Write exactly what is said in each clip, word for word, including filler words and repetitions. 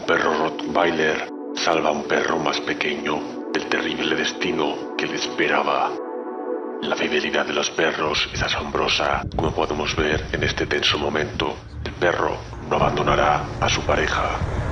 Un perro Rottweiler salva a un perro más pequeño del terrible destino que le esperaba. La fidelidad de los perros es asombrosa, como podemos ver en este tenso momento. El perro no abandonará a su pareja.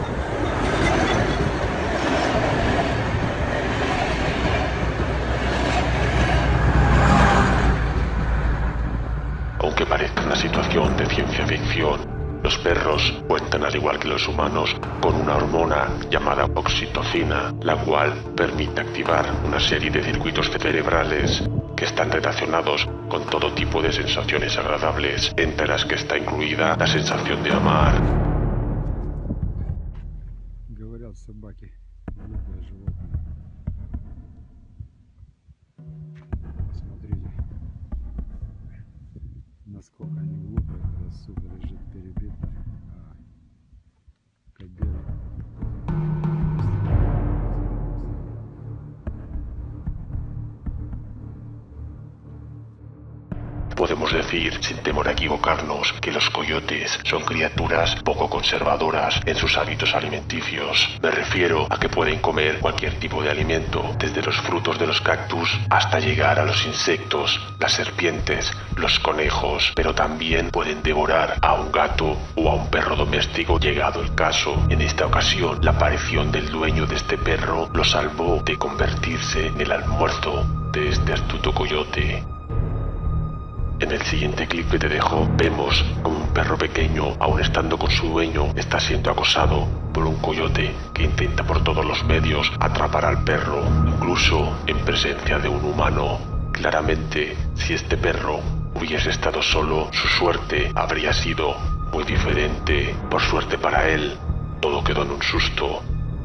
Aunque parezca una situación de ciencia ficción, los perros cuentan, al igual que los humanos, con una hormona llamada oxitocina, la cual permite activar una serie de circuitos cerebrales que están relacionados con todo tipo de sensaciones agradables, entre las que está incluida la sensación de amar. Говорят, собаки глупые животные. Посмотрите, насколько они глупые, когда сука лежит перебитая, а кобела. Podemos decir, sin temor a equivocarnos, que los coyotes son criaturas poco conservadoras en sus hábitos alimenticios. Me refiero a que pueden comer cualquier tipo de alimento, desde los frutos de los cactus hasta llegar a los insectos, las serpientes, los conejos, pero también pueden devorar a un gato o a un perro doméstico llegado el caso. En esta ocasión, la aparición del dueño de este perro lo salvó de convertirse en el almuerzo de este astuto coyote. En el siguiente clip que te dejo, vemos como un perro pequeño, aun estando con su dueño, está siendo acosado por un coyote que intenta por todos los medios atrapar al perro, incluso en presencia de un humano. Claramente, si este perro hubiese estado solo, su suerte habría sido muy diferente. Por suerte para él, todo quedó en un susto.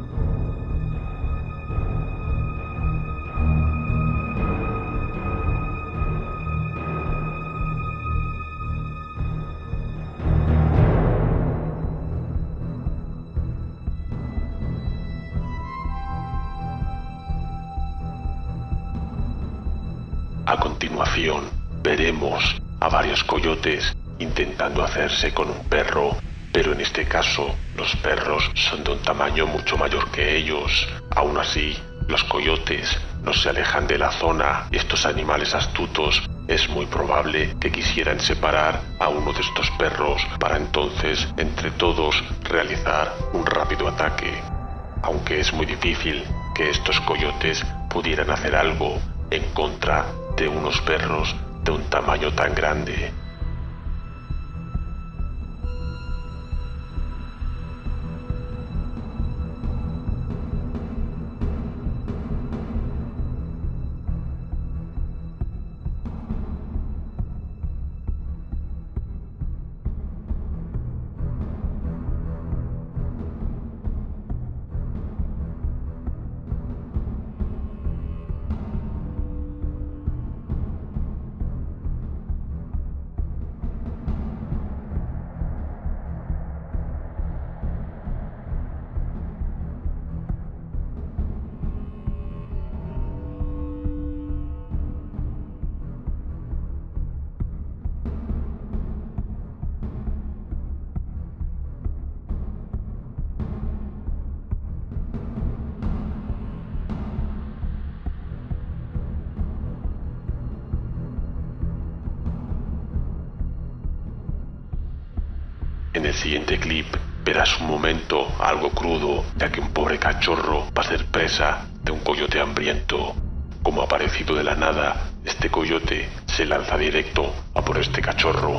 A continuación, veremos a varios coyotes intentando hacerse con un perro, pero en este caso, los perros son de un tamaño mucho mayor que ellos. Aún así, los coyotes no se alejan de la zona y estos animales astutos es muy probable que quisieran separar a uno de estos perros para entonces, entre todos, realizar un rápido ataque. Aunque es muy difícil que estos coyotes pudieran hacer algo en contra de unos perros de un tamaño tan grande. En el siguiente clip verás un momento algo crudo, ya que un pobre cachorro va a ser presa de un coyote hambriento. Como aparecido de la nada, este coyote se lanza directo a por este cachorro.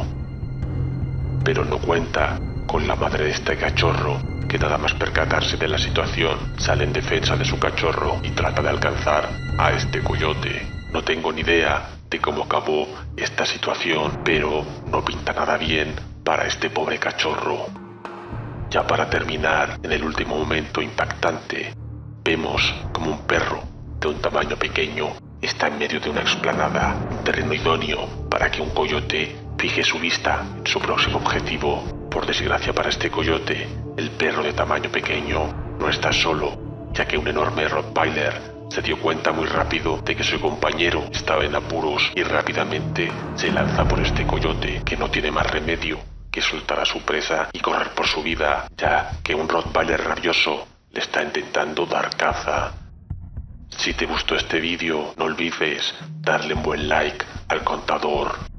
Pero no cuenta con la madre de este cachorro, que nada más percatarse de la situación, sale en defensa de su cachorro y trata de alcanzar a este coyote. No tengo ni idea de cómo acabó esta situación, pero no pinta nada bien para este pobre cachorro. Ya para terminar, en el último momento impactante, vemos como un perro de un tamaño pequeño está en medio de una explanada, un terreno idóneo para que un coyote fije su vista en su próximo objetivo. Por desgracia para este coyote, el perro de tamaño pequeño no está solo, ya que un enorme Rottweiler se dio cuenta muy rápido de que su compañero estaba en apuros y rápidamente se lanza por este coyote, que no tiene más remedio que soltar a su presa y correr por su vida, ya que un Rottweiler rabioso le está intentando dar caza. Si te gustó este vídeo, no olvides darle un buen like al contador.